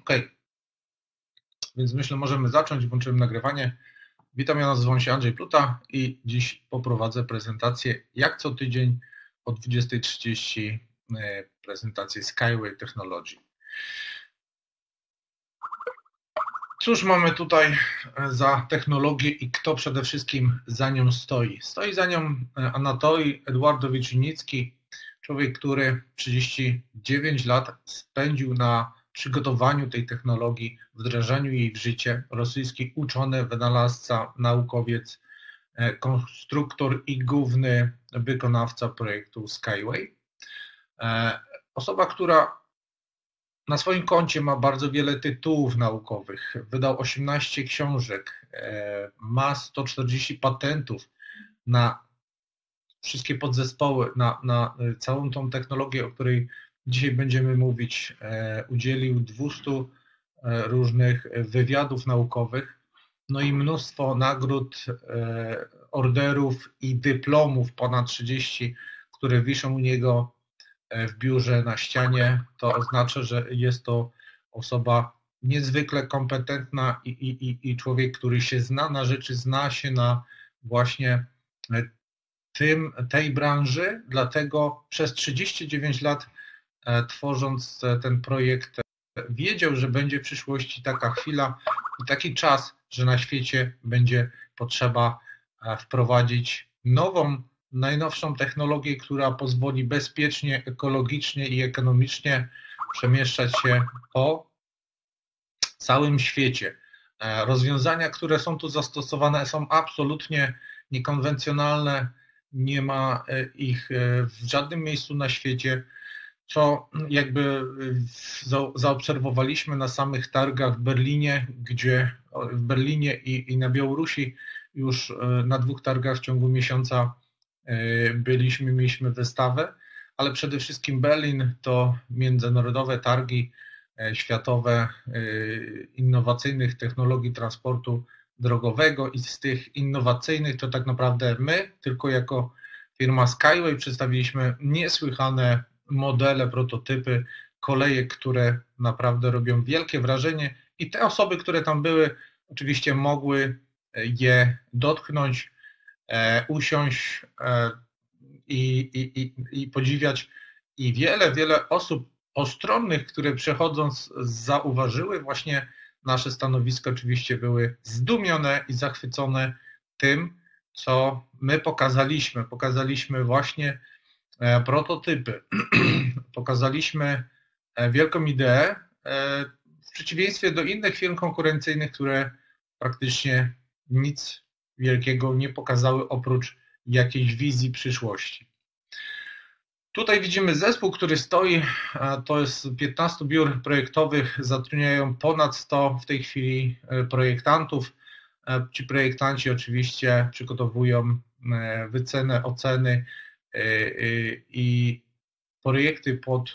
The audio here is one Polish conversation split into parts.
Ok, więc myślę, możemy zacząć. Włączyłem nagrywanie. Witam, ja nazywam się Andrzej Pluta i dziś poprowadzę prezentację, jak co tydzień o 20:30 prezentację Skyway Technology. Cóż mamy tutaj za technologię i kto przede wszystkim za nią stoi? Stoi za nią Anatolij Edwardowicz-Junicki, człowiek, który 39 lat spędził na przygotowaniu tej technologii, wdrażaniu jej w życie. Rosyjski uczony, wynalazca, naukowiec, konstruktor i główny wykonawca projektu Skyway. Osoba, która na swoim koncie ma bardzo wiele tytułów naukowych, wydał 18 książek, ma 140 patentów na wszystkie podzespoły, na całą tą technologię, o której dzisiaj będziemy mówić. Udzielił 200 różnych wywiadów naukowych, no i mnóstwo nagród, orderów i dyplomów, ponad 30, które wiszą u niego w biurze na ścianie. To oznacza, że jest to osoba niezwykle kompetentna i człowiek, który się zna na rzeczy, zna się na właśnie tej branży, dlatego przez 39 lat tworząc ten projekt wiedział, że będzie w przyszłości taka chwila i taki czas, że na świecie będzie potrzeba wprowadzić nową, najnowszą technologię, która pozwoli bezpiecznie, ekologicznie i ekonomicznie przemieszczać się po całym świecie. Rozwiązania, które są tu zastosowane, są absolutnie niekonwencjonalne, nie ma ich w żadnym miejscu na świecie, co jakby zaobserwowaliśmy na samych targach w Berlinie i na Białorusi. Już na 2 targach w ciągu miesiąca mieliśmy wystawę, ale przede wszystkim Berlin to międzynarodowe targi światowe innowacyjnych technologii transportu drogowego i z tych innowacyjnych to tak naprawdę my, tylko jako firma Skyway przedstawiliśmy niesłychane modele, prototypy kolejek, które naprawdę robią wielkie wrażenie i te osoby, które tam były, oczywiście mogły je dotknąć, usiąść i podziwiać i wiele osób postronnych, które przechodząc zauważyły właśnie nasze stanowisko, oczywiście były zdumione i zachwycone tym, co my pokazaliśmy. Pokazaliśmy właśnie prototypy, pokazaliśmy wielką ideę, w przeciwieństwie do innych firm konkurencyjnych, które praktycznie nic wielkiego nie pokazały oprócz jakiejś wizji przyszłości. Tutaj widzimy zespół, który stoi, to jest 15 biur projektowych, zatrudniają ponad 100 w tej chwili projektantów. Ci projektanci oczywiście przygotowują wycenę, oceny i projekty pod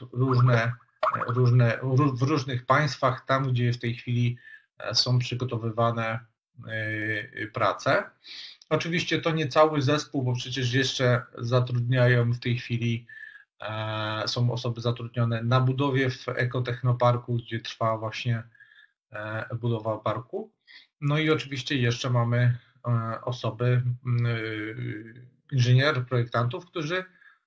w różnych państwach, tam gdzie w tej chwili są przygotowywane prace. Oczywiście to nie cały zespół, bo przecież jeszcze zatrudniają w tej chwili, są osoby zatrudnione na budowie w Ekotechnoparku, gdzie trwa właśnie budowa parku. No i oczywiście jeszcze mamy osoby, inżynierów, projektantów, którzy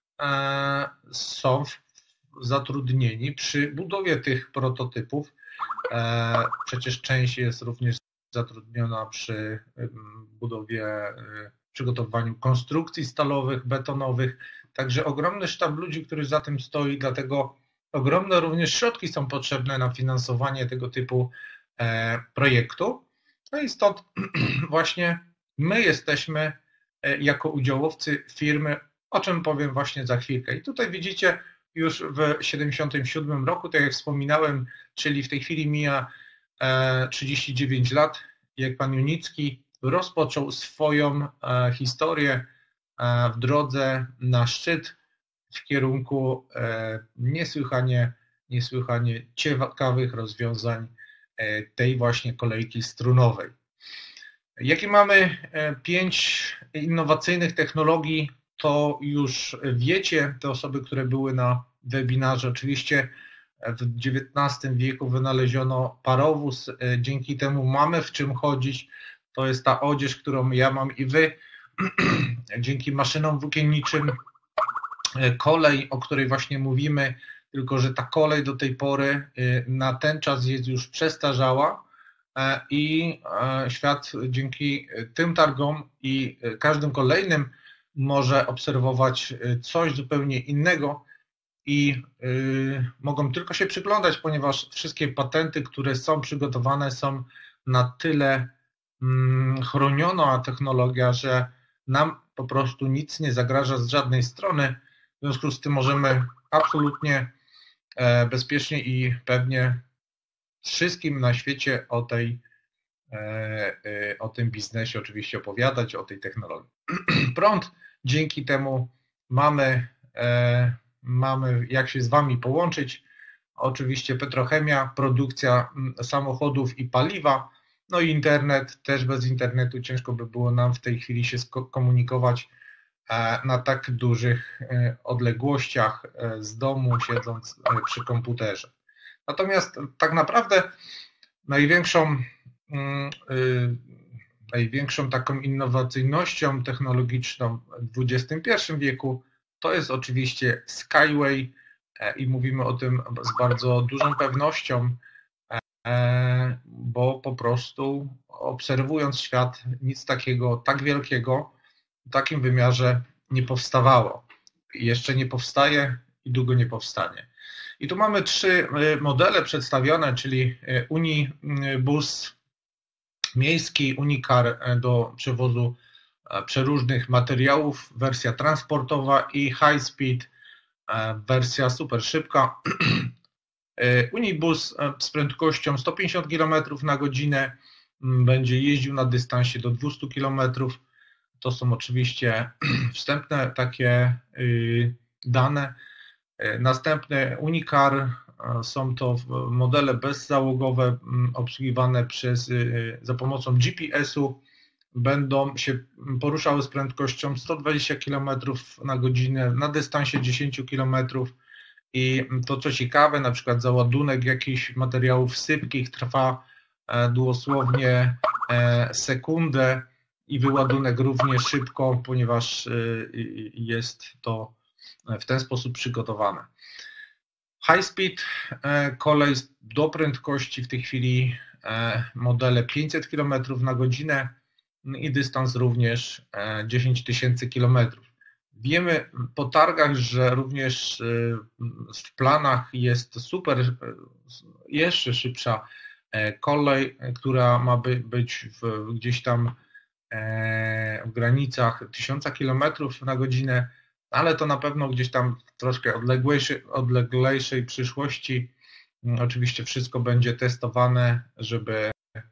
są zatrudnieni przy budowie tych prototypów. Przecież część jest również zatrudniona przy budowie, przygotowywaniu konstrukcji stalowych, betonowych. Także ogromny sztab ludzi, który za tym stoi, dlatego ogromne również środki są potrzebne na finansowanie tego typu projektu. No i stąd właśnie my jesteśmy jako udziałowcy firmy, o czym powiem właśnie za chwilkę. I tutaj widzicie już w 1977 roku, tak jak wspominałem, czyli w tej chwili mija 39 lat, jak pan Junicki rozpoczął swoją historię w drodze na szczyt w kierunku niesłychanie ciekawych rozwiązań tej właśnie kolejki strunowej. Jakie mamy 5 innowacyjnych technologii, to już wiecie, te osoby, które były na webinarze. Oczywiście w XIX wieku wynaleziono parowóz, dzięki temu mamy w czym chodzić. To jest ta odzież, którą ja mam i wy. Dzięki maszynom włókienniczym kolej, o której właśnie mówimy, tylko że ta kolej do tej pory na ten czas jest już przestarzała i świat dzięki tym targom i każdym kolejnym może obserwować coś zupełnie innego i mogą tylko się przyglądać, ponieważ wszystkie patenty, które są przygotowane, są na tyle chroniona technologia, że nam po prostu nic nie zagraża z żadnej strony. W związku z tym możemy absolutnie bezpiecznie i pewnie wszystkim na świecie o tym biznesie oczywiście opowiadać, o tej technologii. Prąd, dzięki temu mamy jak się z Wami połączyć. Oczywiście petrochemia, produkcja samochodów i paliwa, no i internet. Też bez internetu ciężko by było nam w tej chwili się komunikować na tak dużych odległościach z domu, siedząc przy komputerze. Natomiast tak naprawdę największą taką innowacyjnością technologiczną w XXI wieku to jest oczywiście Skyway i mówimy o tym z bardzo dużą pewnością, bo po prostu obserwując świat, nic takiego tak wielkiego w takim wymiarze nie powstawało. Jeszcze nie powstaje i długo nie powstanie. I tu mamy 3 modele przedstawione, czyli Unibus miejski, Unicar do przewozu przeróżnych materiałów, wersja transportowa i High Speed, wersja super szybka. Unibus z prędkością 150 km na godzinę będzie jeździł na dystansie do 200 km. To są oczywiście wstępne takie dane. Następny Unicar, są to modele bezzałogowe obsługiwane za pomocą GPS-u. Będą się poruszały z prędkością 120 km na godzinę na dystansie 10 km. I to co ciekawe, na przykład załadunek jakichś materiałów sypkich trwa dosłownie sekundę i wyładunek również szybko, ponieważ jest to w ten sposób przygotowane. High speed, kolej do prędkości w tej chwili modele 500 km na godzinę i dystans również 10 000 km. Wiemy po targach, że również w planach jest jeszcze szybsza kolej, która ma być gdzieś tam w granicach 1000 km na godzinę, ale to na pewno gdzieś tam w troszkę odleglejszej przyszłości. Oczywiście wszystko będzie testowane, żeby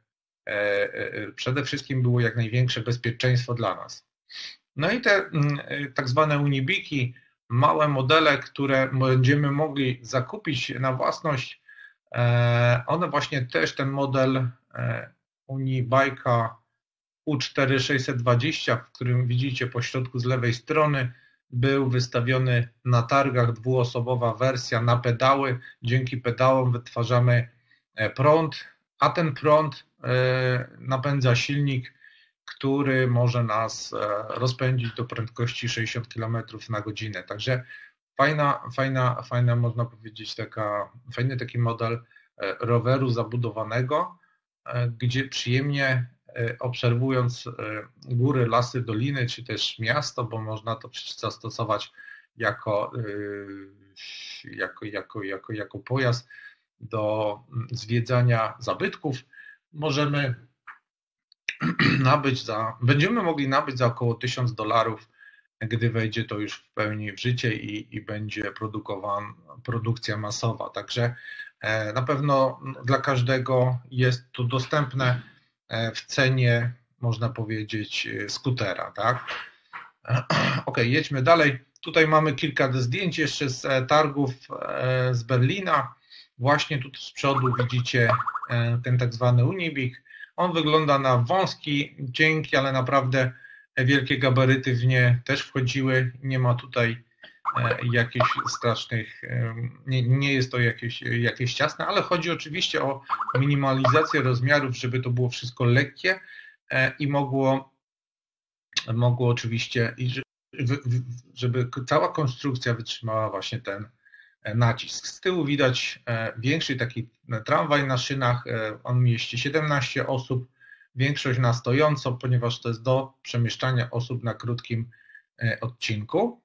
przede wszystkim było jak największe bezpieczeństwo dla nas. No i te tak zwane unibiki, małe modele, które będziemy mogli zakupić na własność, one właśnie też ten model Unibike'a U4620, w którym widzicie po środku z lewej strony, był wystawiony na targach, dwuosobowa wersja na pedały. Dzięki pedałom wytwarzamy prąd, a ten prąd napędza silnik, który może nas rozpędzić do prędkości 60 km na godzinę. Także fajna można powiedzieć, fajny taki model roweru zabudowanego, gdzie przyjemnie obserwując góry, lasy, doliny, czy też miasto, bo można to zastosować jako pojazd do zwiedzania zabytków, będziemy mogli nabyć za około $1000, gdy wejdzie to już w pełni w życie i będzie produkcja masowa. Także na pewno dla każdego jest to dostępne w cenie, można powiedzieć, skutera, tak? Ok, jedźmy dalej. Tutaj mamy kilka zdjęć jeszcze z targów z Berlina. Właśnie tu z przodu widzicie ten tak zwany Unibik. On wygląda na wąski, cienki, ale naprawdę wielkie gabaryty w nie też wchodziły. Nie ma tutaj jakichś strasznych, nie jest to jakieś ciasne, ale chodzi oczywiście o minimalizację rozmiarów, żeby to było wszystko lekkie i mogło oczywiście, żeby cała konstrukcja wytrzymała właśnie ten nacisk. Z tyłu widać większy taki tramwaj na szynach, on mieści 17 osób, większość na stojąco, ponieważ to jest do przemieszczania osób na krótkim odcinku.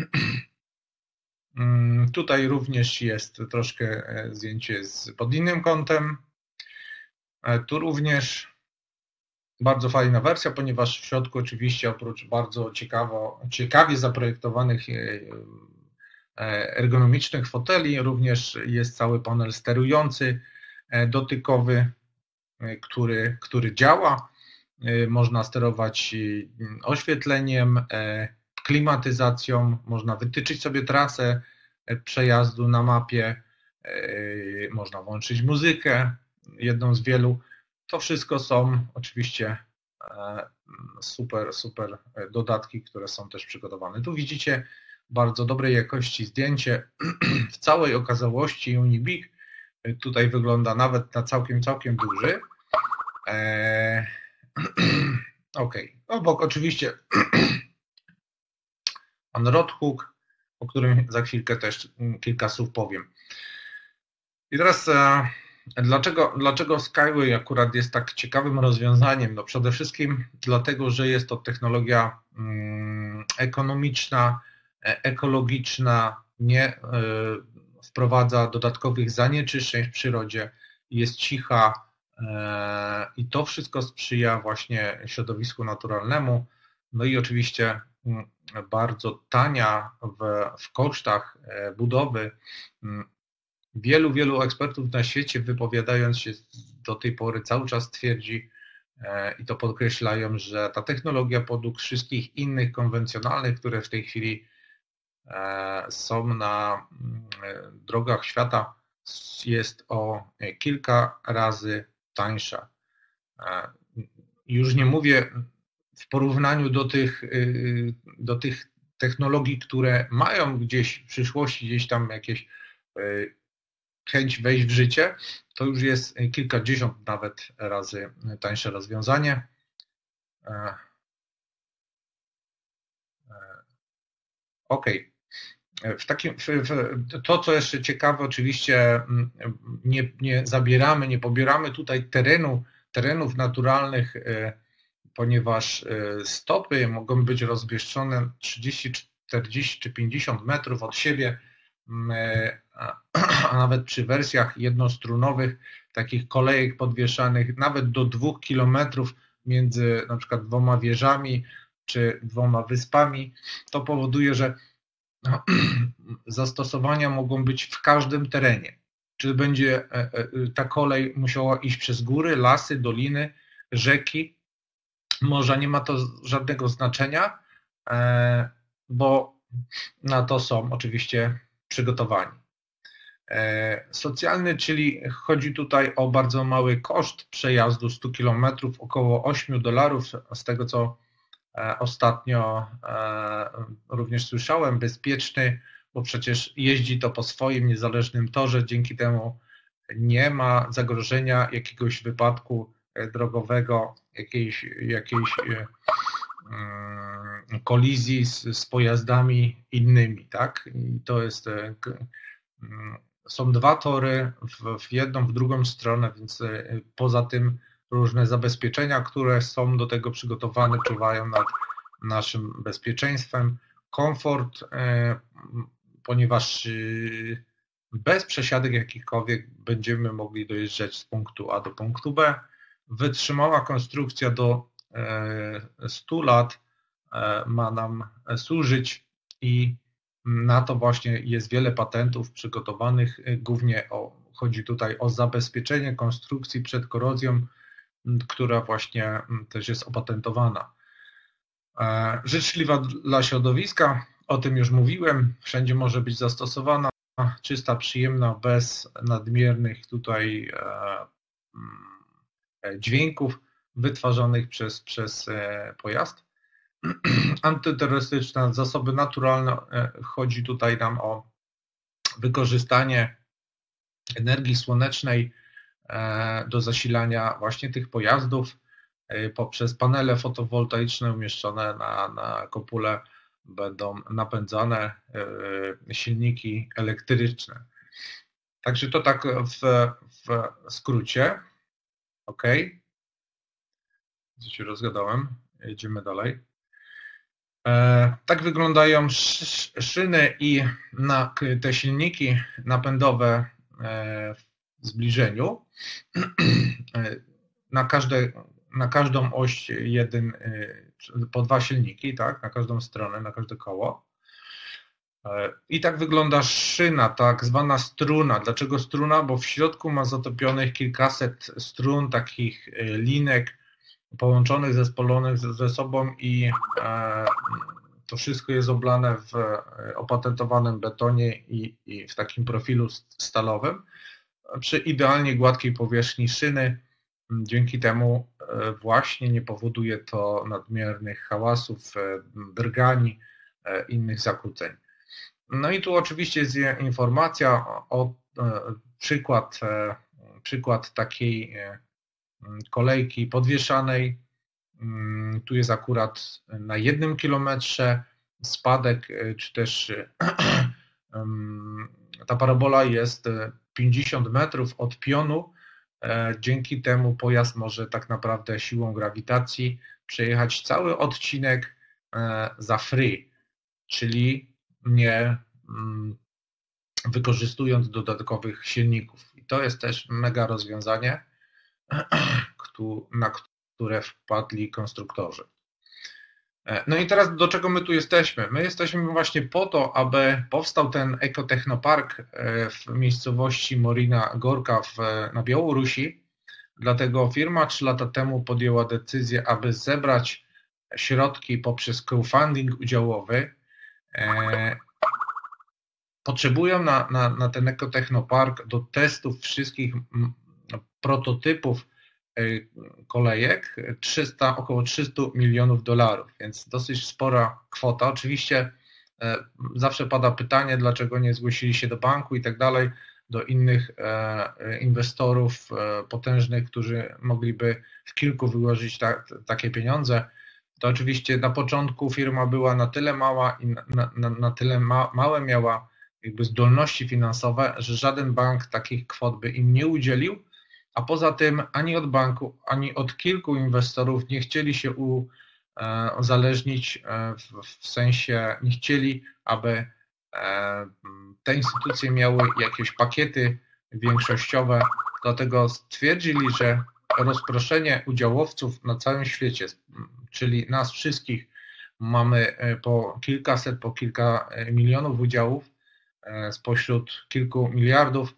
Tutaj również jest troszkę zdjęcie pod innym kątem. Tu również bardzo fajna wersja, ponieważ w środku oczywiście oprócz bardzo ciekawie zaprojektowanych ergonomicznych foteli również jest cały panel sterujący, dotykowy, który działa. Można sterować oświetleniem, klimatyzacją, można wytyczyć sobie trasę przejazdu na mapie, można włączyć muzykę, jedną z wielu. To wszystko są oczywiście super dodatki, które są też przygotowane. Tu widzicie bardzo dobrej jakości zdjęcie w całej okazałości Unibic. Tutaj wygląda nawet na całkiem duży. Ok, obok oczywiście pan Roadhook, o którym za chwilkę też kilka słów powiem. I teraz dlaczego Skyway akurat jest tak ciekawym rozwiązaniem? No przede wszystkim dlatego, że jest to technologia ekonomiczna, ekologiczna, nie wprowadza dodatkowych zanieczyszczeń w przyrodzie, jest cicha i to wszystko sprzyja właśnie środowisku naturalnemu. No i oczywiście bardzo tania w kosztach budowy. Wielu ekspertów na świecie, wypowiadając się do tej pory, cały czas twierdzi i to podkreślają, że ta technologia podług wszystkich innych konwencjonalnych, które w tej chwili są na drogach świata, jest o kilka razy tańsza. Już nie mówię w porównaniu do tych technologii, które mają gdzieś w przyszłości gdzieś tam jakieś chęć wejść w życie, to już jest kilkadziesiąt nawet razy tańsze rozwiązanie. Ok. To, co jeszcze ciekawe, oczywiście nie zabieramy, nie pobieramy tutaj terenów naturalnych, ponieważ stopy mogą być rozmieszczone 30, 40 czy 50 metrów od siebie, a nawet przy wersjach jednostrunowych, takich kolejek podwieszanych nawet do 2 kilometrów między na przykład 2 wieżami czy 2 wyspami. To powoduje, że zastosowania mogą być w każdym terenie. Czy będzie ta kolej musiała iść przez góry, lasy, doliny, rzeki, morza, nie ma to żadnego znaczenia, bo na to są oczywiście przygotowani. Socjalny, czyli chodzi tutaj o bardzo mały koszt przejazdu 100 km, około $8, z tego co ostatnio również słyszałem, bezpieczny, bo przecież jeździ to po swoim niezależnym torze, dzięki temu nie ma zagrożenia jakiegoś wypadku drogowego, jakiejś kolizji z pojazdami innymi, tak? I to jest, są 2 tory w jedną, w drugą stronę, więc poza tym różne zabezpieczenia, które są do tego przygotowane, czuwają nad naszym bezpieczeństwem. Komfort, ponieważ bez przesiadek jakichkolwiek będziemy mogli dojeżdżać z punktu A do punktu B. Wytrzymała konstrukcja do 100 lat ma nam służyć i na to właśnie jest wiele patentów przygotowanych. Głównie chodzi tutaj o zabezpieczenie konstrukcji przed korozją, która właśnie też jest opatentowana. Życzliwa dla środowiska, o tym już mówiłem, wszędzie może być zastosowana, czysta, przyjemna, bez nadmiernych tutaj dźwięków wytwarzanych przez pojazd. antyterrorystyczna, zasoby naturalne. Chodzi tutaj nam o wykorzystanie energii słonecznej do zasilania właśnie tych pojazdów poprzez panele fotowoltaiczne umieszczone na kopule będą napędzane silniki elektryczne. Także to tak w skrócie. OK. Co się rozgadałem. Jedziemy dalej. Tak wyglądają szyny i te silniki napędowe w zbliżeniu. Na każdą oś po 2 silniki, tak? Na każdą stronę, na każde koło. I tak wygląda szyna, tak zwana struna. Dlaczego struna? Bo w środku ma zatopionych kilkaset strun, takich linek połączonych, zespolonych ze sobą i to wszystko jest oblane w opatentowanym betonie i w takim profilu stalowym przy idealnie gładkiej powierzchni szyny. Dzięki temu właśnie nie powoduje to nadmiernych hałasów, drgań, innych zakłóceń. No i tu oczywiście jest informacja o przykład takiej kolejki podwieszanej. Tu jest akurat na 1 kilometrze spadek, czy też ta parabola jest 50 metrów od pionu. Dzięki temu pojazd może tak naprawdę siłą grawitacji przejechać cały odcinek za free, czyli nie wykorzystując dodatkowych silników. I to jest też mega rozwiązanie, na które wpadli konstruktorzy. No i teraz do czego my tu jesteśmy? My jesteśmy właśnie po to, aby powstał ten ekotechnopark w miejscowości Morina Gorka na Białorusi. Dlatego firma 3 lata temu podjęła decyzję, aby zebrać środki poprzez crowdfunding udziałowy. Potrzebują na ten ekotechnopark do testów wszystkich prototypów kolejek około 300 milionów dolarów, więc dosyć spora kwota. Oczywiście zawsze pada pytanie, dlaczego nie zgłosili się do banku i tak dalej, do innych inwestorów potężnych, którzy mogliby w kilku wyłożyć takie pieniądze. To oczywiście na początku firma była na tyle mała i na tyle małe miała jakby zdolności finansowe, że żaden bank takich kwot by im nie udzielił, a poza tym ani od banku, ani od kilku inwestorów nie chcieli się uzależnić, w sensie nie chcieli, aby te instytucje miały jakieś pakiety większościowe, dlatego stwierdzili, że rozproszenie udziałowców na całym świecie, czyli nas wszystkich, mamy po kilkaset, po kilka milionów udziałów spośród kilku miliardów,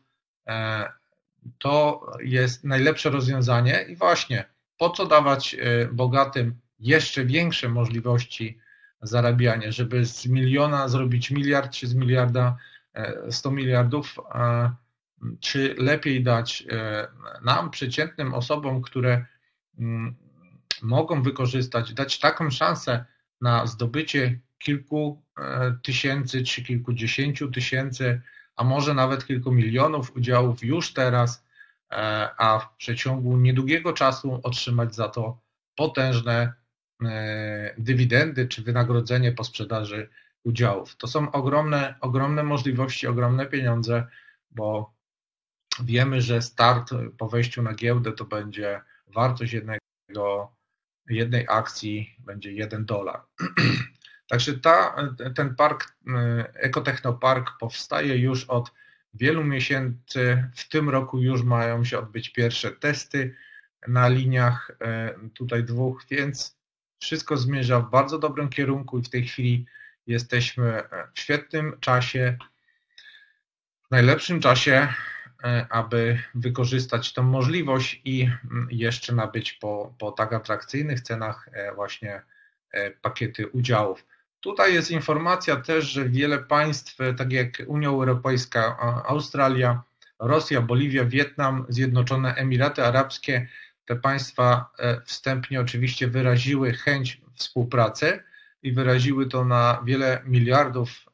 to jest najlepsze rozwiązanie i właśnie po co dawać bogatym jeszcze większe możliwości zarabiania, żeby z miliona zrobić miliard, czy z miliarda 100 miliardów, czy lepiej dać nam, przeciętnym osobom, które mogą wykorzystać, dać taką szansę na zdobycie kilku tysięcy, czy kilkudziesięciu tysięcy, a może nawet kilku milionów udziałów już teraz, a w przeciągu niedługiego czasu otrzymać za to potężne dywidendy czy wynagrodzenie po sprzedaży udziałów. To są ogromne możliwości, ogromne pieniądze, bo wiemy, że start po wejściu na giełdę to będzie wartość jednej akcji będzie $1. Także ten park, ekotechnopark powstaje już od wielu miesięcy. W tym roku już mają się odbyć pierwsze testy na liniach tutaj 2, więc wszystko zmierza w bardzo dobrym kierunku i w tej chwili jesteśmy w świetnym czasie, w najlepszym czasie, aby wykorzystać tę możliwość i jeszcze nabyć po tak atrakcyjnych cenach właśnie pakiety udziałów. Tutaj jest informacja też, że wiele państw, tak jak Unia Europejska, Australia, Rosja, Boliwia, Wietnam, Zjednoczone Emiraty Arabskie, te państwa wstępnie oczywiście wyraziły chęć współpracy, i wyraziły to na wiele miliardów,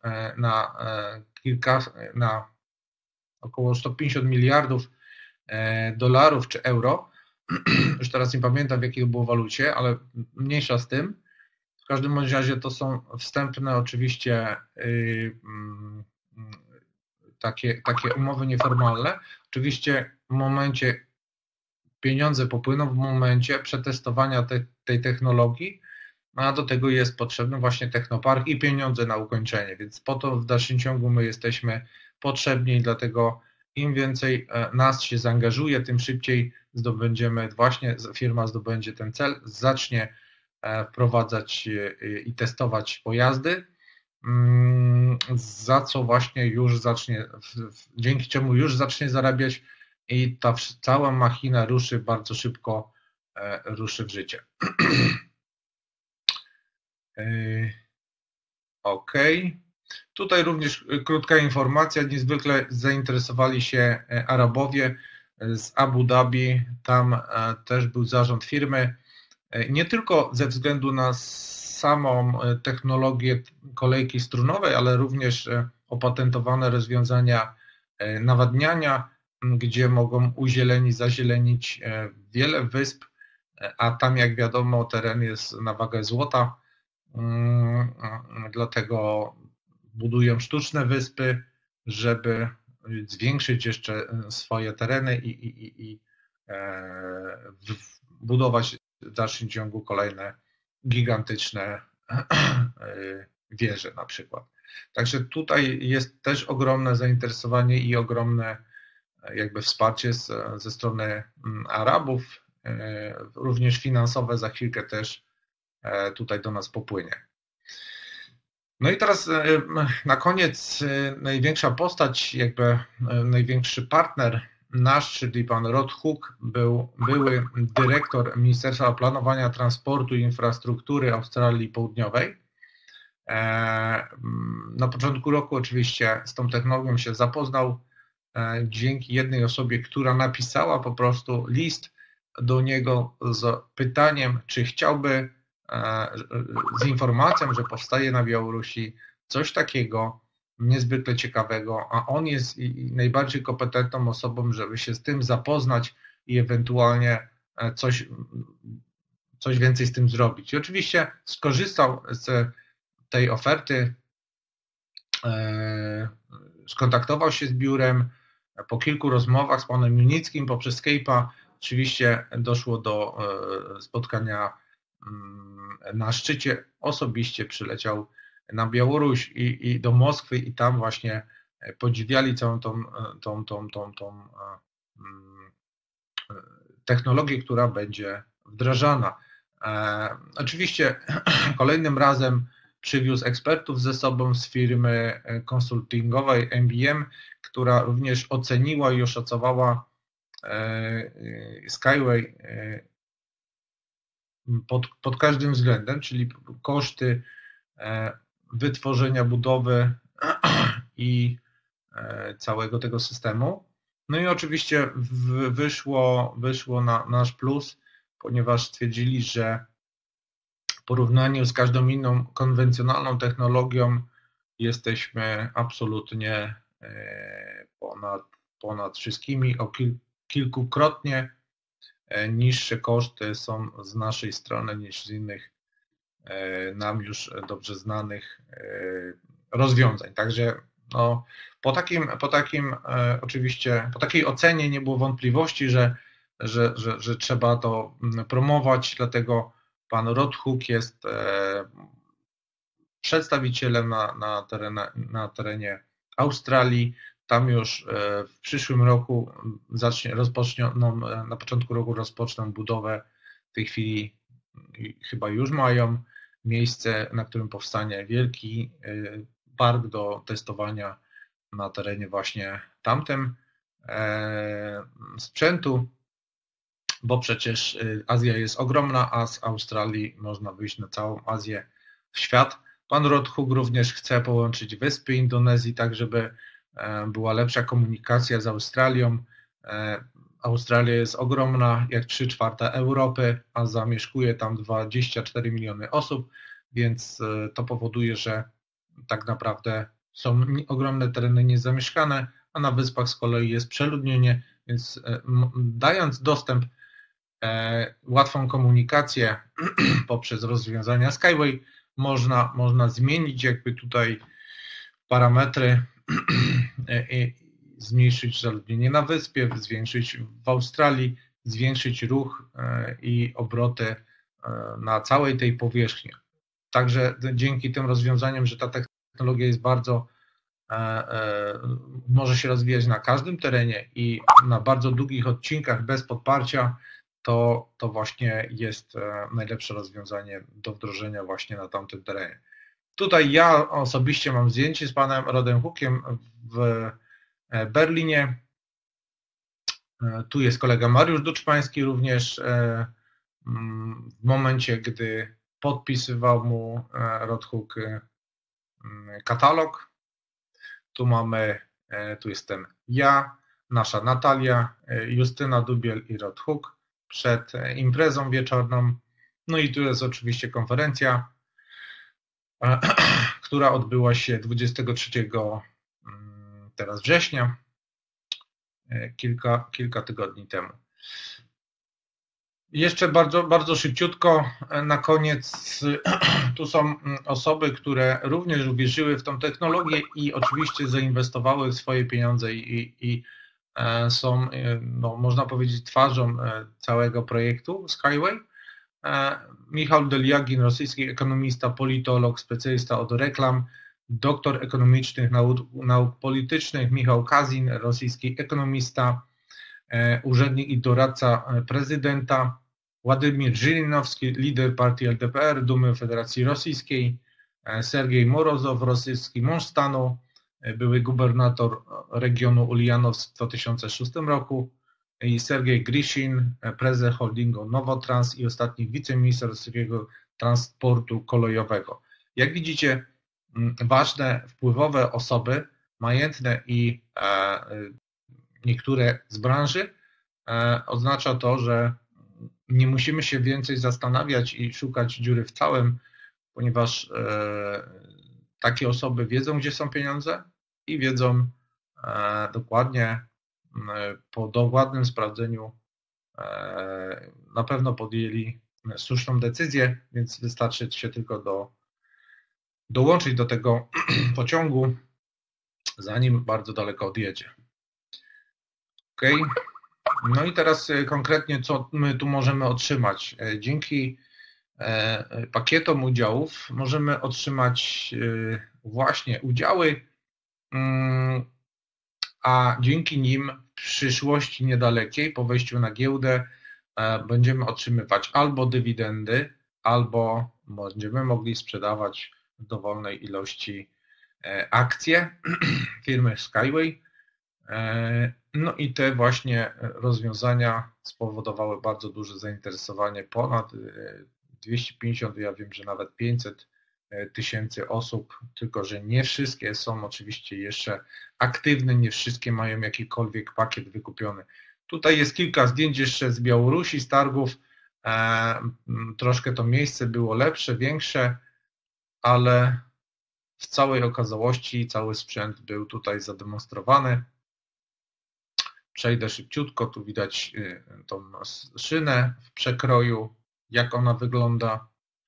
na około 150 miliardów dolarów czy euro. Już teraz nie pamiętam, w jakiej to było walucie, ale mniejsza z tym. W każdym bądź razie to są wstępne oczywiście takie umowy nieformalne. Oczywiście w momencie pieniądze popłyną w momencie przetestowania tej technologii, a do tego jest potrzebny właśnie technopark i pieniądze na ukończenie, więc po to w dalszym ciągu my jesteśmy potrzebni, dlatego im więcej nas się zaangażuje, tym szybciej zdobędziemy, właśnie firma zdobędzie ten cel, zacznie wprowadzać i testować pojazdy, za co właśnie już zacznie, dzięki czemu już zacznie zarabiać i ta cała machina ruszy bardzo szybko, ruszy w życie. OK. Tutaj również krótka informacja. Niezwykle zainteresowali się Arabowie z Abu Dhabi. Tam też był zarząd firmy. Nie tylko ze względu na samą technologię kolejki strunowej, ale również opatentowane rozwiązania nawadniania, gdzie mogą zazielenić wiele wysp, a tam, jak wiadomo, teren jest na wagę złota, dlatego budują sztuczne wyspy, żeby zwiększyć jeszcze swoje tereny i budować w dalszym ciągu kolejne gigantyczne wieże na przykład. Także tutaj jest też ogromne zainteresowanie i ogromne jakby wsparcie ze strony Arabów, również finansowe, za chwilkę też tutaj do nas popłynie. No i teraz na koniec największa postać, jakby największy partner nasz, czyli pan Rod Hook, były dyrektor Ministerstwa Planowania Transportu i Infrastruktury Australii Południowej. Na początku roku oczywiście z tą technologią się zapoznał dzięki jednej osobie, która napisała po prostu list do niego z pytaniem, czy chciałby, z informacją, że powstaje na Białorusi coś takiego niezwykle ciekawego, a on jest najbardziej kompetentną osobą, żeby się z tym zapoznać i ewentualnie coś więcej z tym zrobić. I oczywiście skorzystał z tej oferty, skontaktował się z biurem, po kilku rozmowach z panem Junickim poprzez Skype'a oczywiście doszło do spotkania na szczycie. Osobiście przyleciał na Białoruś i do Moskwy i tam właśnie podziwiali całą tą technologię, która będzie wdrażana. Oczywiście kolejnym razem przywiózł ekspertów ze sobą z firmy konsultingowej MBM, która również oceniła i oszacowała Skyway pod każdym względem, czyli koszty wytworzenia, budowy i całego tego systemu. No i oczywiście wyszło na nasz plus, ponieważ stwierdzili, że w porównaniu z każdą inną konwencjonalną technologią jesteśmy absolutnie ponad wszystkimi, o kilkukrotnie niższe koszty są z naszej strony niż z innych nam już dobrze znanych rozwiązań. Także no, po takiej ocenie nie było wątpliwości, że trzeba to promować, dlatego pan Rod Hook jest przedstawicielem na terenie Australii. Tam już w przyszłym roku na początku roku rozpoczną budowę. W tej chwili chyba już mają miejsce, na którym powstanie wielki park do testowania na terenie właśnie tamtym sprzętu, bo przecież Azja jest ogromna, a z Australii można wyjść na całą Azję, w świat. Pan Rod Hook również chce połączyć wyspy Indonezji, tak żeby była lepsza komunikacja z Australią. Australia jest ogromna, jak 3/4 Europy, a zamieszkuje tam 24 miliony osób, więc to powoduje, że tak naprawdę są ogromne tereny niezamieszkane, a na wyspach z kolei jest przeludnienie, więc dając dostęp, łatwą komunikację poprzez rozwiązania Skyway, można zmienić jakby tutaj parametry i zmniejszyć zaludnienie na wyspie, zwiększyć w Australii, zwiększyć ruch i obroty na całej tej powierzchni. Także dzięki tym rozwiązaniom, że ta technologia jest bardzo, może się rozwijać na każdym terenie i na bardzo długich odcinkach bez podparcia, to właśnie jest najlepsze rozwiązanie do wdrożenia właśnie na tamtym terenie. Tutaj ja osobiście mam zdjęcie z panem Rodem Hookiem w Berlinie. Tu jest kolega Mariusz Duczpański również w momencie, gdy podpisywał mu Rod Hook katalog. Tu jestem ja, nasza Natalia, Justyna Dubiel i Rod Hook przed imprezą wieczorną. No i tu jest oczywiście konferencja, która odbyła się 23 teraz września, kilka tygodni temu. Jeszcze bardzo szybciutko na koniec, tu są osoby, które również uwierzyły w tą technologię i oczywiście zainwestowały swoje pieniądze i są, no, można powiedzieć, twarzą całego projektu Skyway. Michał Deliagin, rosyjski ekonomista, politolog, specjalista od reklam, doktor ekonomicznych nauk politycznych, Michał Kazin, rosyjski ekonomista, urzędnik i doradca prezydenta, Władimir Żyrinowski, lider partii LDPR, Dumy Federacji Rosyjskiej, Sergiej Morozow, rosyjski mąż stanu, były gubernator regionu Ulianowsk w 2006 roku i Sergiej Grishin, prezes holdingu Nowotrans i ostatni wiceminister rosyjskiego transportu kolejowego. Jak widzicie, ważne, wpływowe osoby, majętne i niektóre z branży, oznacza to, że nie musimy się więcej zastanawiać i szukać dziury w całym, ponieważ takie osoby wiedzą, gdzie są pieniądze i wiedzą dokładnie, po dokładnym sprawdzeniu na pewno podjęli słuszną decyzję, więc wystarczy się tylko dołączyć do tego pociągu, zanim bardzo daleko odjedzie. Ok. No i teraz konkretnie, co my tu możemy otrzymać? Dzięki pakietom udziałów możemy otrzymać właśnie udziały, a dzięki nim w przyszłości niedalekiej, po wejściu na giełdę, będziemy otrzymywać albo dywidendy, albo będziemy mogli sprzedawać w dowolnej ilości akcje firmy Skyway. No i te właśnie rozwiązania spowodowały bardzo duże zainteresowanie, ponad 250, ja wiem, że nawet 500 tysięcy osób, tylko że nie wszystkie są oczywiście jeszcze aktywne, nie wszystkie mają jakikolwiek pakiet wykupiony. Tutaj jest kilka zdjęć jeszcze z Białorusi, z targów, troszkę to miejsce było lepsze, większe, ale w całej okazałości cały sprzęt był tutaj zademonstrowany. Przejdę szybciutko, tu widać tą szynę w przekroju, jak ona wygląda.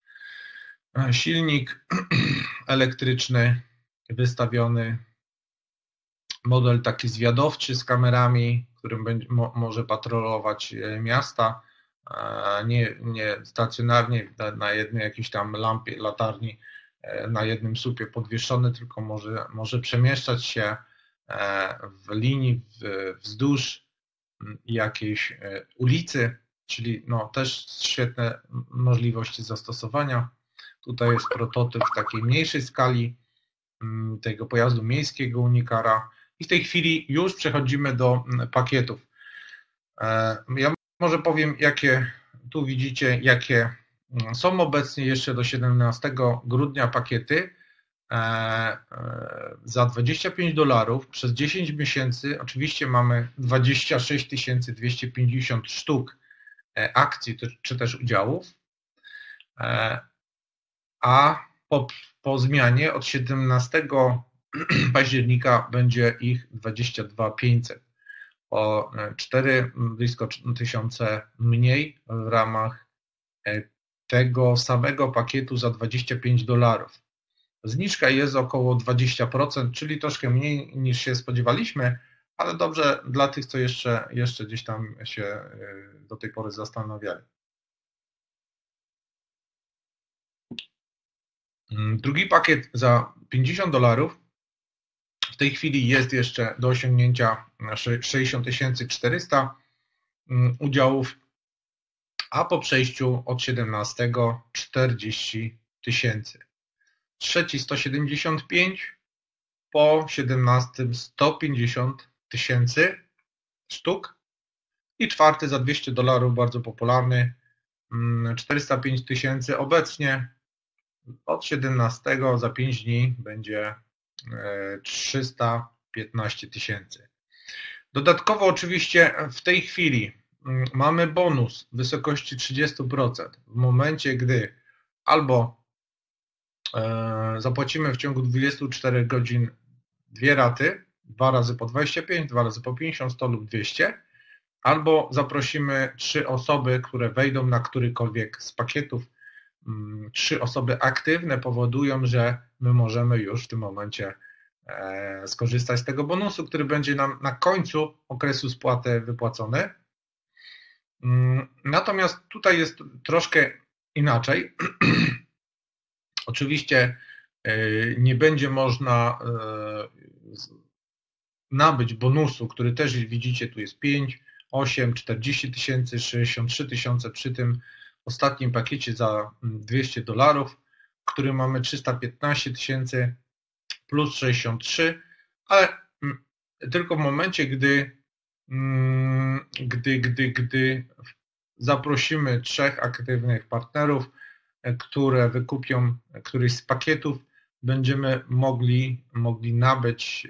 Silnik elektryczny wystawiony, model taki zwiadowczy z kamerami, którym może patrolować miasta, nie stacjonarnie na jednej jakiejś tam lampie, latarni, na jednym słupie podwieszony, tylko może przemieszczać się w linii wzdłuż jakiejś ulicy, czyli no też świetne możliwości zastosowania. Tutaj jest prototyp w takiej mniejszej skali tego pojazdu miejskiego Unikara i w tej chwili już przechodzimy do pakietów. Ja może powiem, jakie tu widzicie, jakie są obecnie jeszcze do 17 grudnia pakiety. Za $25 przez 10 miesięcy oczywiście mamy 26 250 sztuk akcji czy też udziałów, a po zmianie od 17 października będzie ich 22 500. O 4 blisko 1000 mniej w ramach tego samego pakietu za $25. Zniżka jest około 20%, czyli troszkę mniej niż się spodziewaliśmy, ale dobrze dla tych, co jeszcze gdzieś tam się do tej pory zastanawiali. Drugi pakiet za $50 w tej chwili jest jeszcze do osiągnięcia 60 400 udziałów, a po przejściu od 17 40 000. Trzeci 175, po 17 150 000 sztuk i czwarty za $200, bardzo popularny, 405 000 obecnie. Od 17 za 5 dni będzie 315 000. Dodatkowo oczywiście w tej chwili mamy bonus w wysokości 30%. W momencie, gdy albo zapłacimy w ciągu 24 godzin 2 raty, 2 razy po 25, 2 razy po 50, 100 lub 200, albo zaprosimy 3 osoby, które wejdą na którykolwiek z pakietów. 3 osoby aktywne powodują, że my możemy już w tym momencie skorzystać z tego bonusu, który będzie nam na końcu okresu spłaty wypłacony. Natomiast tutaj jest troszkę inaczej. Oczywiście nie będzie można nabyć bonusu, który też widzicie, tu jest 5, 8, 40 000, 63 000 przy tym ostatnim pakiecie za $200, który mamy 315 000 plus 63, ale tylko w momencie, gdy zaprosimy 3 aktywnych partnerów, które wykupią któryś z pakietów, będziemy mogli nabyć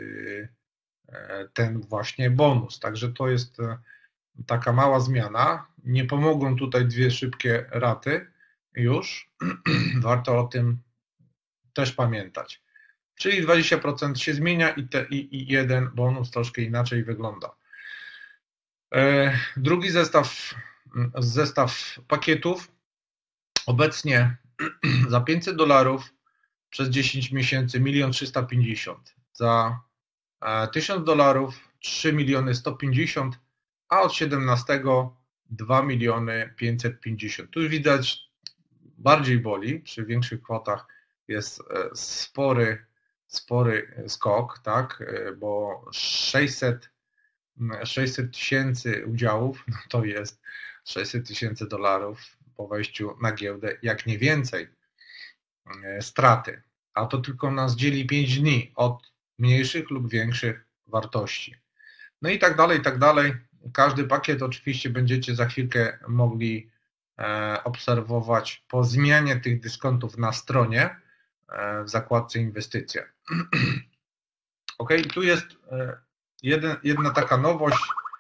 ten właśnie bonus. Także to jest taka mała zmiana. Nie pomogą tutaj 2 szybkie raty już. Warto o tym też pamiętać. Czyli 20% się zmienia i jeden bonus troszkę inaczej wygląda. Drugi zestaw pakietów. Obecnie za $500 przez 10 miesięcy 1 350 000, za $1000 3 150 000, a od 17 2 550 000. Tu już widać, bardziej boli, przy większych kwotach jest spory skok, tak, bo 600 000 udziałów, no to jest $600 000 po wejściu na giełdę, jak nie więcej straty, a to tylko nas dzieli 5 dni od mniejszych lub większych wartości. No i tak dalej, i tak dalej. Każdy pakiet oczywiście będziecie za chwilkę mogli obserwować po zmianie tych dyskontów na stronie w zakładce inwestycje. Ok, tu jest jedna taka nowość,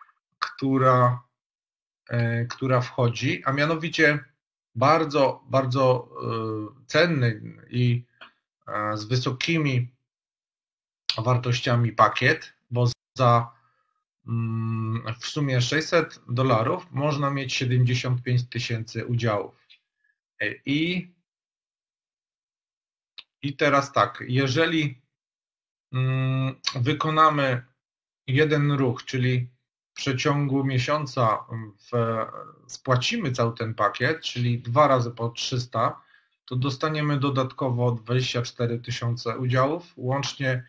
która wchodzi, a mianowicie bardzo, bardzo cenny i z wysokimi wartościami pakiet, bo za w sumie $600 można mieć 75 000 udziałów. I teraz tak, jeżeli wykonamy jeden ruch, czyli w przeciągu miesiąca spłacimy cały ten pakiet, czyli 2 razy po 300, to dostaniemy dodatkowo 24 000 udziałów, łącznie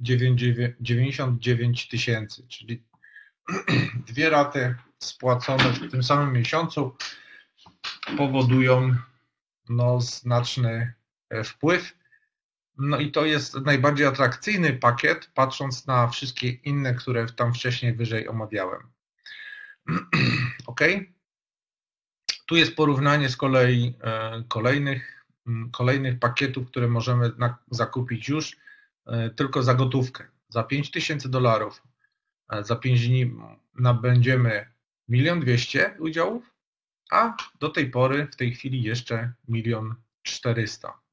99 000, czyli 2 raty spłacone w tym samym miesiącu powodują znaczny wpływ. No i to jest najbardziej atrakcyjny pakiet, patrząc na wszystkie inne, które tam wcześniej wyżej omawiałem. Ok. Tu jest porównanie z kolei kolejnych pakietów, które możemy zakupić już tylko za gotówkę. Za $5000 za 5 dni nabędziemy 1 200 000 udziałów, a do tej pory w tej chwili jeszcze 1 400 000.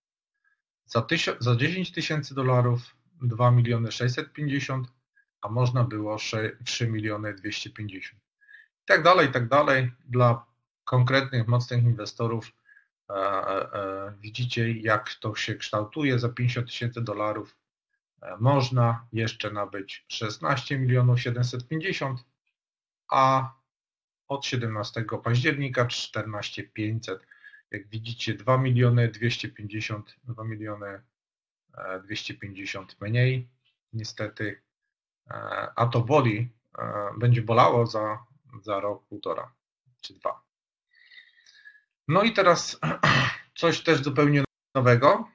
Za 10 tysięcy dolarów 2 miliony 650, a można było 3 miliony 250. I tak dalej, i tak dalej. Dla konkretnych, mocnych inwestorów widzicie, jak to się kształtuje. Za 50 tysięcy dolarów można jeszcze nabyć 16 milionów 750, a od 17 października 14 500. Jak widzicie 2 miliony 250, 2 miliony 250 mniej niestety, a to boli, będzie bolało za rok, półtora czy dwa. No i teraz coś też zupełnie nowego,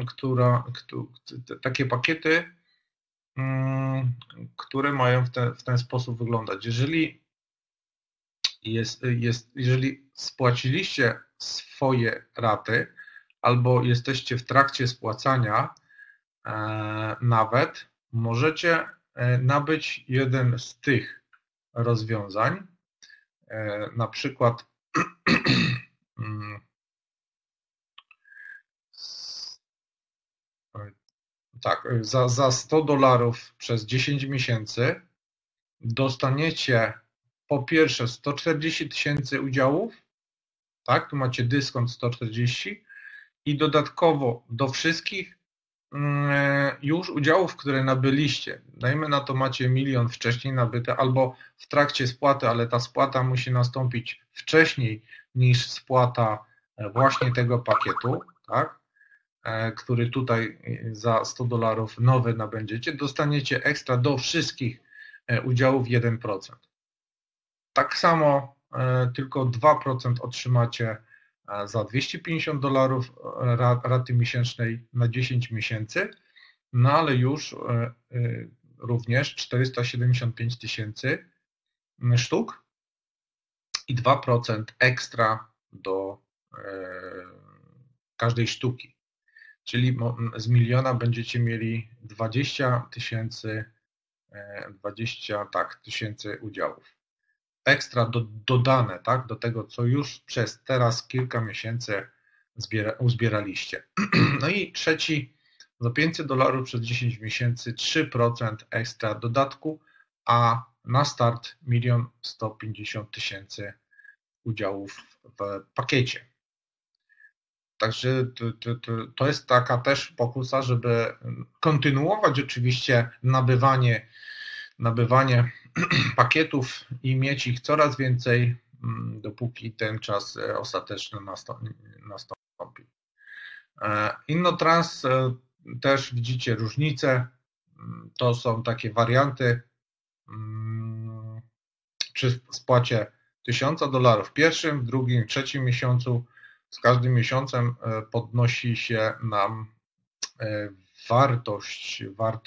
takie pakiety, które mają w ten sposób wyglądać. Jeżeli spłaciliście swoje raty albo jesteście w trakcie spłacania, nawet możecie nabyć jeden z tych rozwiązań, na przykład tak, za 100 dolarów przez 10 miesięcy dostaniecie po pierwsze 140 tysięcy udziałów, tak, tu macie dyskont 140 i dodatkowo do wszystkich już udziałów, które nabyliście, dajmy na to macie milion wcześniej nabyte albo w trakcie spłaty, ale ta spłata musi nastąpić wcześniej niż spłata właśnie tego pakietu, tak, który tutaj za 100 dolarów nowy nabędziecie, dostaniecie ekstra do wszystkich udziałów 1%. Tak samo tylko 2% otrzymacie za 250 dolarów raty miesięcznej na 10 miesięcy, no ale już również 475 tysięcy sztuk i 2% ekstra do każdej sztuki. Czyli z miliona będziecie mieli 20 tysięcy udziałów. Ekstra dodane, tak, do tego, co już przez teraz kilka miesięcy uzbieraliście. No i trzeci, za 500 dolarów przez 10 miesięcy 3% ekstra dodatku, a na start 1 150 000 udziałów w pakiecie. Także to jest taka też pokusa, żeby kontynuować oczywiście nabywanie pakietów i mieć ich coraz więcej, dopóki ten czas ostateczny nastąpi. InnoTrans też widzicie różnice. To są takie warianty przy spłacie 1000 dolarów w pierwszym, w drugim, trzecim miesiącu. Z każdym miesiącem podnosi się nam wartość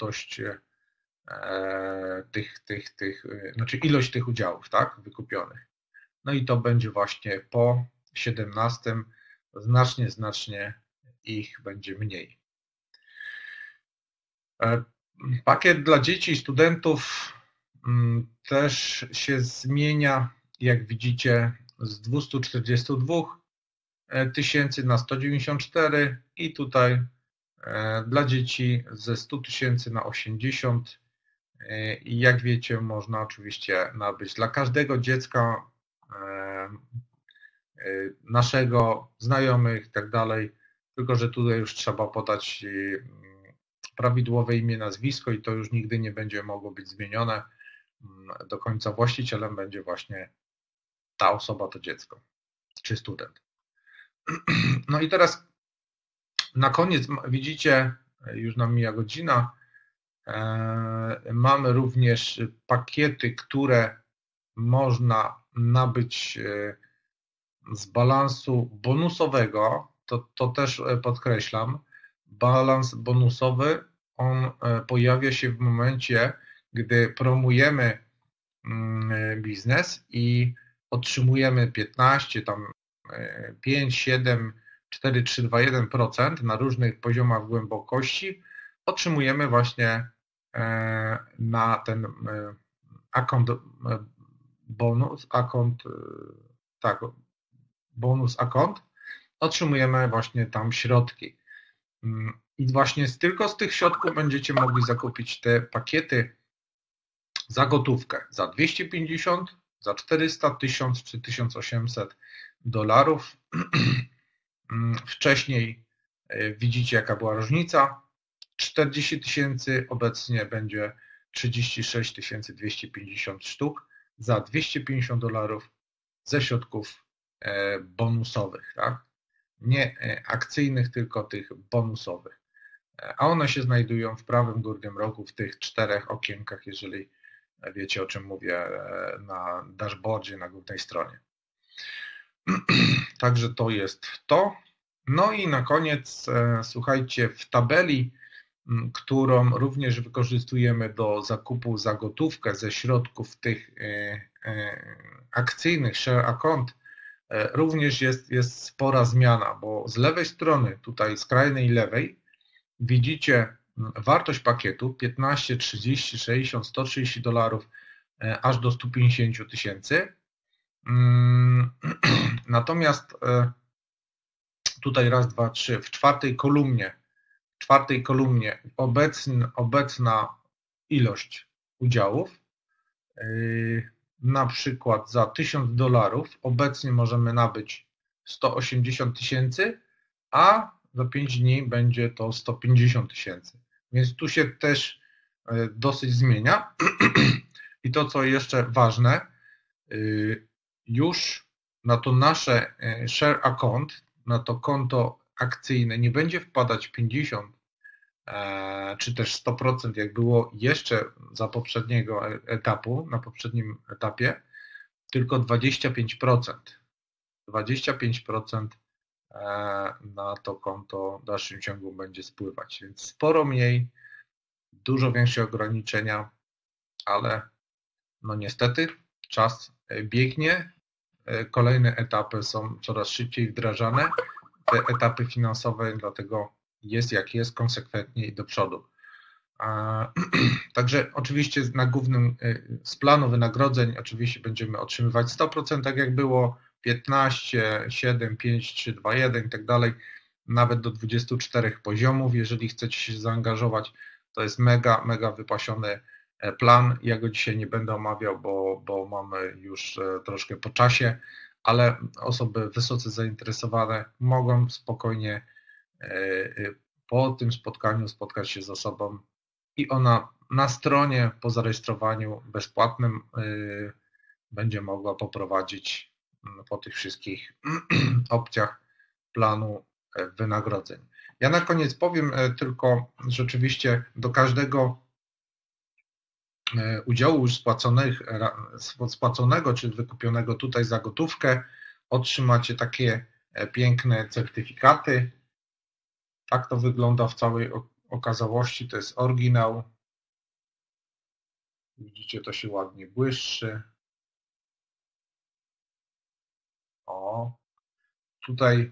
znaczy ilość tych udziałów, tak, wykupionych. No i to będzie właśnie po 17 znacznie ich będzie mniej. Pakiet dla dzieci i studentów też się zmienia, jak widzicie, z 242 tysięcy na 194 i tutaj dla dzieci ze 100 tysięcy na 80. I jak wiecie, można oczywiście nabyć dla każdego dziecka, naszego, znajomych i tak dalej, tylko że tutaj już trzeba podać prawidłowe imię, nazwisko i to już nigdy nie będzie mogło być zmienione. Do końca właścicielem będzie właśnie ta osoba, to dziecko czy student. No i teraz na koniec widzicie, już nam mija godzina, mamy również pakiety, które można nabyć z balansu bonusowego, to też podkreślam, balans bonusowy, on pojawia się w momencie, gdy promujemy biznes i otrzymujemy 15, tam 5, 7, 4, 3, 2, 1% na różnych poziomach głębokości, otrzymujemy właśnie na ten bonus account, otrzymujemy właśnie tam środki. I właśnie tylko z tych środków będziecie mogli zakupić te pakiety za gotówkę, za 250, za 400, 1000 czy 1800 dolarów. Wcześniej widzicie, jaka była różnica. 40 000, obecnie będzie 36 250 sztuk za 250 dolarów ze środków bonusowych, tak? Nie akcyjnych, tylko tych bonusowych. A one się znajdują w prawym górnym rogu w tych 4 okienkach, jeżeli wiecie, o czym mówię, na dashboardzie na głównej stronie. Także to jest to. No i na koniec, słuchajcie, w tabeli, którą również wykorzystujemy do zakupu za gotówkę ze środków tych akcyjnych, share account, również jest spora zmiana, bo z lewej strony, tutaj skrajnej lewej, widzicie wartość pakietu 15, 30, 60, 130 dolarów aż do 150 000. Natomiast tutaj raz, dwa, trzy, w czwartej kolumnie obecna ilość udziałów, na przykład za 1000 dolarów obecnie możemy nabyć 180 000, a za 5 dni będzie to 150 000. Więc tu się też dosyć zmienia. I to, co jeszcze ważne, już na to nasze share account, na to konto akcyjne nie będzie wpadać 50 czy też 100%, jak było jeszcze za poprzedniego etapu, na poprzednim etapie, tylko 25%. 25% na to konto w dalszym ciągu będzie spływać, więc sporo mniej, dużo większe ograniczenia, ale no niestety czas biegnie, kolejne etapy są coraz szybciej wdrażane, te etapy finansowe, dlatego jest jak jest, konsekwentnie i do przodu. Także oczywiście na głównym, z planu wynagrodzeń oczywiście będziemy otrzymywać 100%, tak jak było, 15, 7, 5, 3, 2, 1 i tak dalej, nawet do 24 poziomów, jeżeli chcecie się zaangażować, to jest mega wypasiony plan. Ja go dzisiaj nie będę omawiał, bo mamy już troszkę po czasie, ale osoby wysoce zainteresowane mogą spokojnie po tym spotkaniu spotkać się z osobą i ona na stronie po zarejestrowaniu bezpłatnym będzie mogła poprowadzić po tych wszystkich opcjach planu wynagrodzeń. Ja na koniec powiem tylko, że oczywiście do każdego udziału już spłaconego czy wykupionego tutaj za gotówkę otrzymacie takie piękne certyfikaty. Tak to wygląda w całej okazałości, to jest oryginał. Widzicie, to się ładnie błyszczy. O, tutaj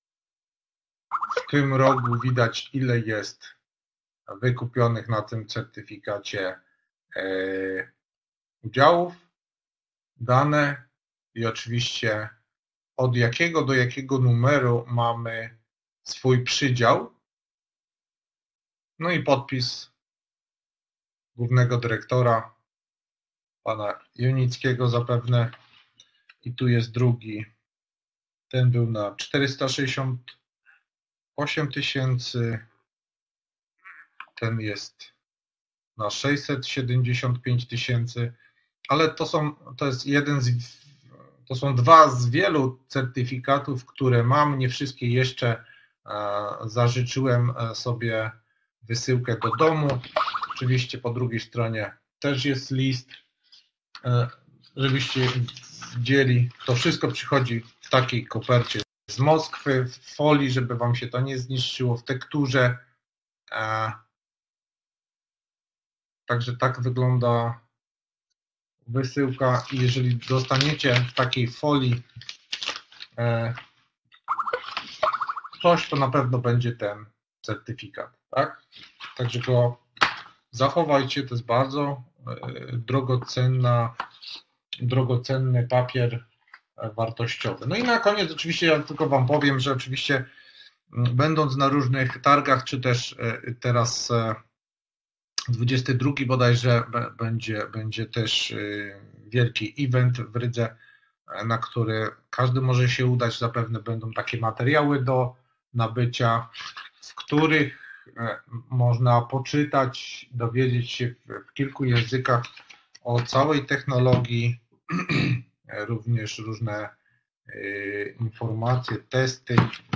w tym rogu widać, ile jest wykupionych na tym certyfikacie udziałów, dane i oczywiście od jakiego do jakiego numeru mamy swój przydział. No i podpis głównego dyrektora, pana Junickiego zapewne. I tu jest drugi. Ten był na 468 000. Ten jest na 675 000. Ale to są dwa z wielu certyfikatów, które mam. Nie wszystkie jeszcze zażyczyłem sobie wysyłkę do domu. Oczywiście po drugiej stronie też jest list, żebyście widzieli. To wszystko przychodzi w takiej kopercie z Moskwy, w folii, żeby wam się to nie zniszczyło, w tekturze. Także tak wygląda wysyłka i jeżeli dostaniecie w takiej folii coś, to na pewno będzie ten certyfikat, tak? Także go zachowajcie, to jest bardzo drogocenny papier wartościowy. No i na koniec oczywiście ja tylko wam powiem, że oczywiście będąc na różnych targach, czy też teraz 22 bodajże będzie też wielki event w Rydze, na który każdy może się udać. Zapewne będą takie materiały do nabycia, w których można poczytać, dowiedzieć się w kilku językach o całej technologii, również różne informacje, testy.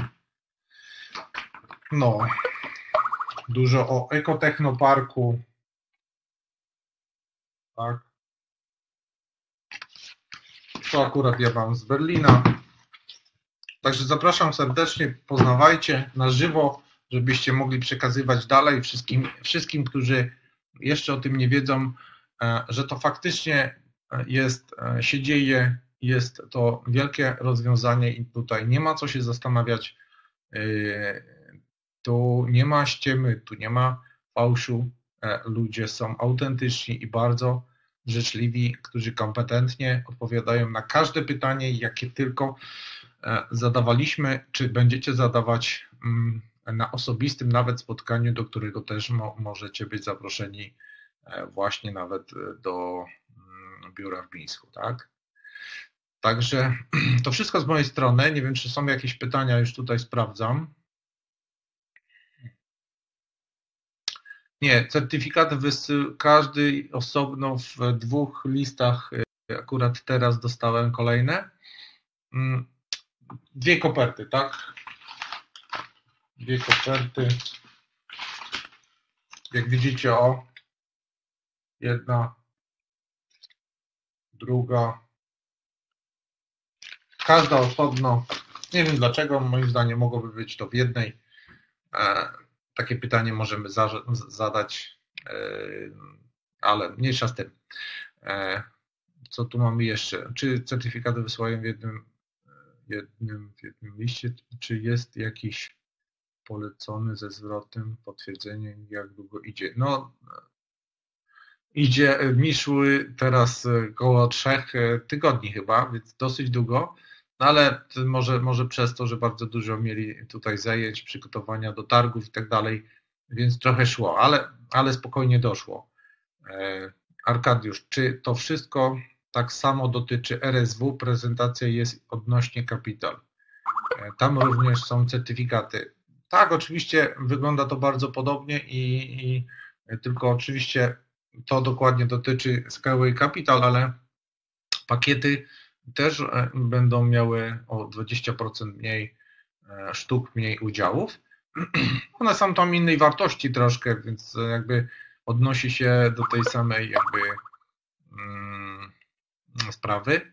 No, dużo o ekotechnoparku. Tak. To akurat ja mam z Berlina. Także zapraszam serdecznie, poznawajcie na żywo, żebyście mogli przekazywać dalej wszystkim, którzy jeszcze o tym nie wiedzą, że to faktycznie się dzieje, jest to wielkie rozwiązanie i tutaj nie ma co się zastanawiać, tu nie ma ściemy, tu nie ma fałszu, ludzie są autentyczni i bardzo życzliwi, którzy kompetentnie odpowiadają na każde pytanie, jakie tylko zadawaliśmy, czy będziecie zadawać na osobistym nawet spotkaniu, do którego też możecie być zaproszeni właśnie nawet do biura w Mińsku, tak? Także to wszystko z mojej strony. Nie wiem, czy są jakieś pytania, już tutaj sprawdzam. Nie, certyfikaty każdy osobno w 2 listach, akurat teraz dostałem kolejne. 2 koperty, tak? 2 koperty. Jak widzicie, jedna, druga. Każda osobno. Nie wiem dlaczego, moim zdaniem mogłoby być to w jednej. Takie pytanie możemy zadać, ale mniejsza z tym. Co tu mamy jeszcze? Czy certyfikaty wysyłają w jednym liście, czy jest jakiś polecony ze zwrotem, potwierdzeniem, jak długo idzie? No, mi szły teraz około 3 tygodni chyba, więc dosyć długo, no ale może przez to, że bardzo dużo mieli tutaj zajęć, przygotowania do targów i tak dalej, więc trochę szło, ale spokojnie doszło. Arkadiusz, czy to wszystko tak samo dotyczy RSW? Prezentacja jest odnośnie Capital. Tam również są certyfikaty. Tak, oczywiście wygląda to bardzo podobnie i tylko oczywiście to dokładnie dotyczy Skyway Capital, ale pakiety też będą miały o 20% mniej sztuk, mniej udziałów. One są tam innej wartości troszkę, więc jakby odnosi się do tej samej jakby sprawy.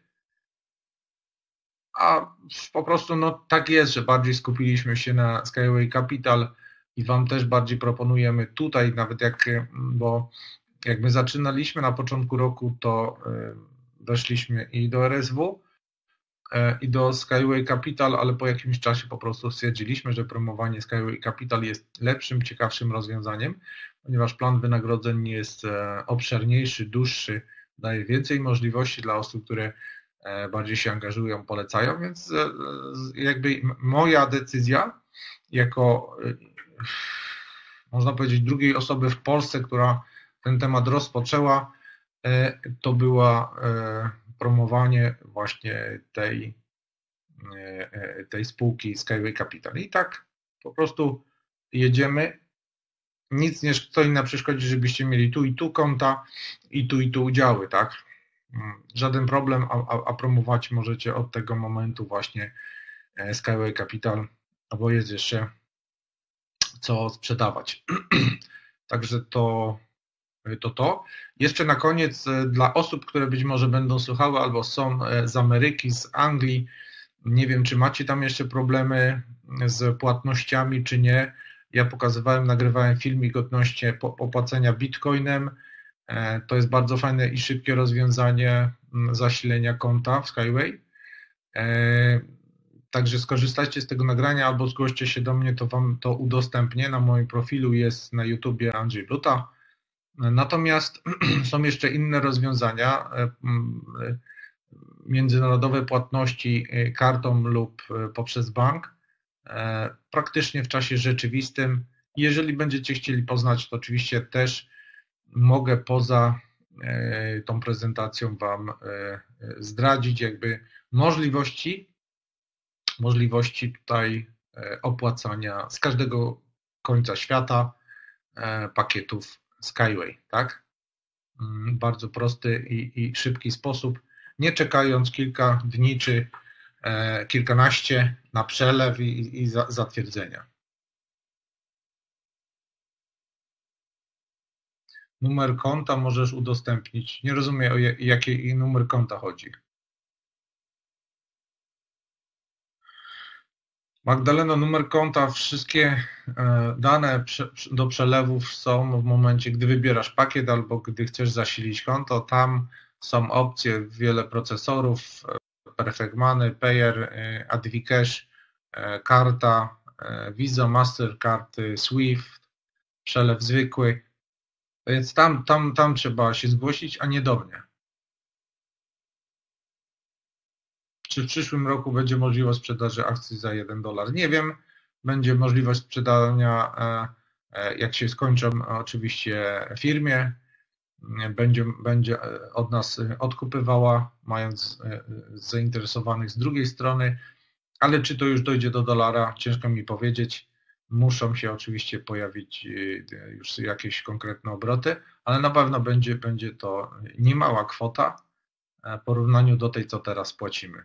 A po prostu no, tak jest, że bardziej skupiliśmy się na Skyway Capital i Wam też bardziej proponujemy tutaj, nawet bo jak my zaczynaliśmy na początku roku, to weszliśmy i do RSW, i do Skyway Capital, ale po jakimś czasie po prostu stwierdziliśmy, że promowanie Skyway Capital jest lepszym, ciekawszym rozwiązaniem, ponieważ plan wynagrodzeń jest obszerniejszy, dłuższy, daje więcej możliwości dla osób, które bardziej się angażują, polecają, więc jakby moja decyzja jako, można powiedzieć, drugiej osoby w Polsce, która ten temat rozpoczęła, to była promowanie właśnie tej spółki Skyway Capital. I tak po prostu jedziemy. Nic nie stoi na przeszkodzie, żebyście mieli tu i tu konta i tu udziały, tak? Żaden problem, a promować możecie od tego momentu właśnie Skyway Capital, bo jest jeszcze co sprzedawać. Także to. Jeszcze na koniec dla osób, które być może będą słuchały albo są z Ameryki, z Anglii, nie wiem, czy macie tam jeszcze problemy z płatnościami, czy nie. Ja nagrywałem filmik odnośnie opłacenia bitcoinem. To jest bardzo fajne i szybkie rozwiązanie zasilenia konta w Skyway. Także skorzystajcie z tego nagrania albo zgłoście się do mnie, to Wam to udostępnię. Na moim profilu jest na YouTubie Andrzej Bluta. Natomiast są jeszcze inne rozwiązania, międzynarodowe płatności kartą lub poprzez bank. praktycznie w czasie rzeczywistym. Jeżeli będziecie chcieli poznać, to oczywiście też mogę poza tą prezentacją Wam zdradzić jakby możliwości tutaj opłacania z każdego końca świata pakietów Skyway, tak? Bardzo prosty i szybki sposób, nie czekając kilka dni czy kilkanaście na przelew i zatwierdzenia. Numer konta możesz udostępnić. Nie rozumiem, o jaki numer konta chodzi. Magdaleno, numer konta, wszystkie dane do przelewów są w momencie, gdy wybierasz pakiet albo gdy chcesz zasilić konto. Tam są opcje, wiele procesorów, Perfect Money, Payer, AdviCash, karta, Visa, Mastercard, Swift, przelew zwykły. Więc tam trzeba się zgłosić, a nie do mnie. Czy w przyszłym roku będzie możliwość sprzedaży akcji za $1? Nie wiem. Będzie możliwość sprzedania, jak się skończą oczywiście firmie. Będzie od nas odkupywała, mając zainteresowanych z drugiej strony, ale czy to już dojdzie do dolara, ciężko mi powiedzieć. Muszą się oczywiście pojawić już jakieś konkretne obroty, ale na pewno będzie to niemała kwota w porównaniu do tej, co teraz płacimy.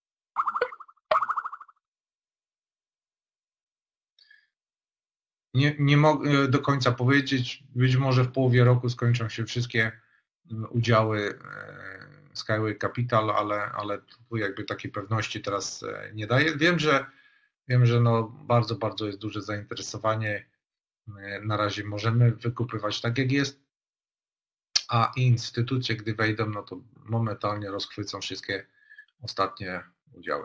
Nie mogę do końca powiedzieć, być może w połowie roku skończą się wszystkie udziały Skyway Capital, ale tu jakby takiej pewności teraz nie daję. Wiem, że no bardzo jest duże zainteresowanie. Na razie możemy wykupywać tak jak jest, a instytucje, gdy wejdą, no to momentalnie rozchwycą wszystkie ostatnie udziały.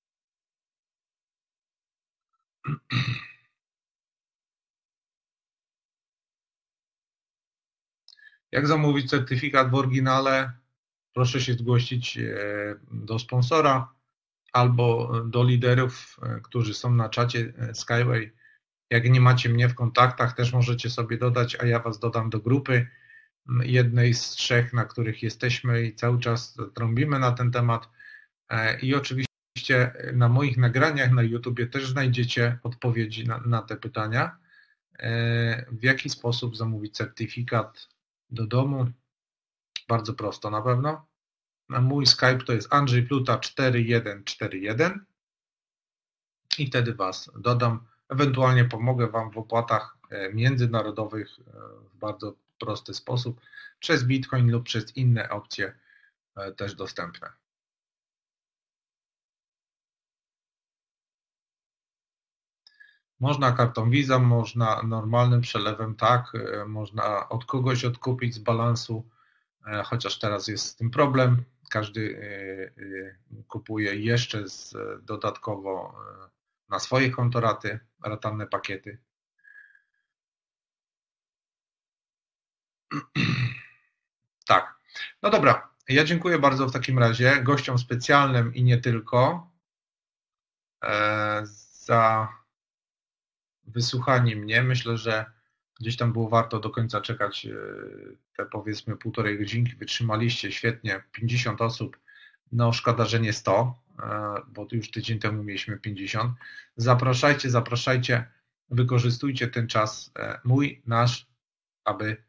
Jak zamówić certyfikat w oryginale? Proszę się zgłosić do sponsora albo do liderów, którzy są na czacie Skyway. Jak nie macie mnie w kontaktach, też możecie sobie dodać, a ja Was dodam do grupy jednej z 3, na których jesteśmy i cały czas trąbimy na ten temat. I oczywiście na moich nagraniach na YouTubie też znajdziecie odpowiedzi na te pytania. W jaki sposób zamówić certyfikat do domu? Bardzo prosto na pewno. Mój Skype to jest Andrzej Pluta 4141 i wtedy Was dodam. Ewentualnie pomogę Wam w opłatach międzynarodowych w bardzo prosty sposób przez Bitcoin lub przez inne opcje też dostępne. Można kartą Visa, można normalnym przelewem, tak, można od kogoś odkupić z balansu, chociaż teraz jest z tym problem. Każdy kupuje jeszcze dodatkowo na swoje konto ratalne pakiety. Tak, no dobra, ja dziękuję bardzo w takim razie gościom specjalnym i nie tylko za wysłuchanie mnie. Myślę, że gdzieś tam było warto do końca czekać te powiedzmy 1,5 godzinki. Wytrzymaliście świetnie, 50 osób. No szkoda, że nie 100, bo już tydzień temu mieliśmy 50. Zapraszajcie, wykorzystujcie ten czas mój, nasz, aby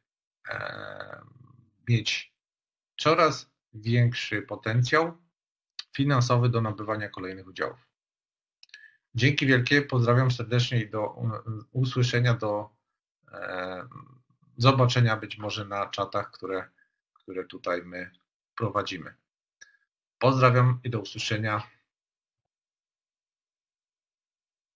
mieć coraz większy potencjał finansowy do nabywania kolejnych udziałów. Dzięki wielkie, pozdrawiam serdecznie i do usłyszenia, do zobaczenia być może na czatach, które tutaj my prowadzimy. Pozdrawiam i do usłyszenia.